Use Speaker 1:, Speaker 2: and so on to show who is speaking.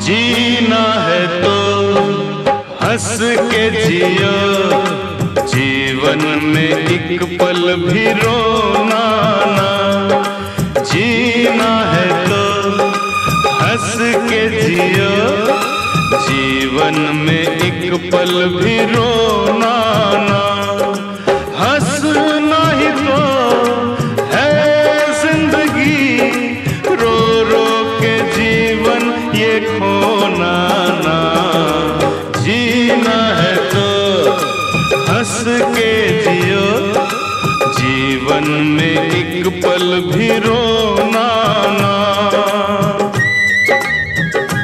Speaker 1: जीना है तो हंस के जियो, जीवन में एक पल भी रोना ना। जीना है तो हंस के जियो, जीवन में एक पल भी रोना ना। हंसना ही तो है जिंदगी, रो रो के जीवन ये खोना ना। जीना है तो हंस के जियो, जीवन में एक पल भी रोना ना।